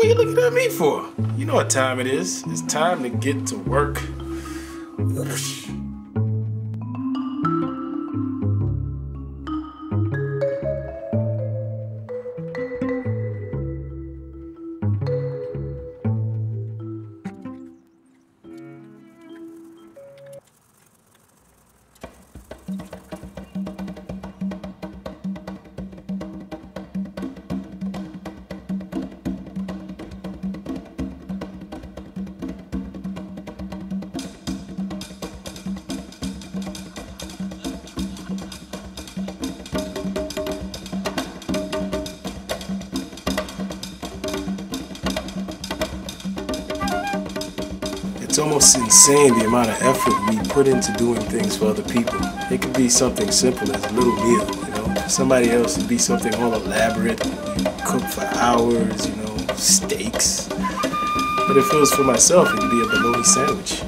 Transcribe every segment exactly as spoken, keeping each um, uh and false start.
what are you looking at me for? You know what time it is. It's time to get to work. Whoosh. It's almost insane the amount of effort we put into doing things for other people. It could be something simple as a little meal, you know. Somebody else would be something all elaborate, you cook for hours, you know, steaks. But if it was for myself, it would be a bologna sandwich.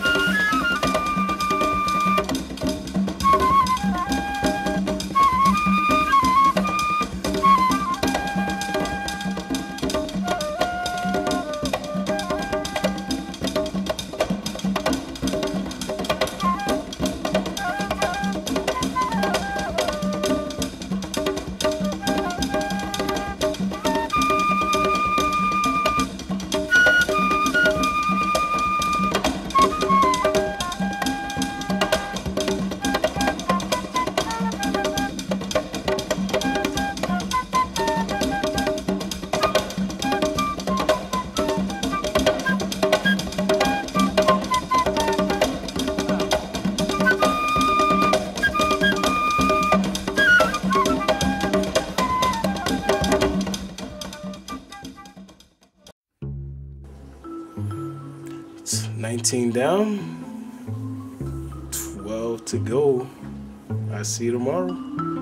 nineteen down, twelve to go. I see you tomorrow.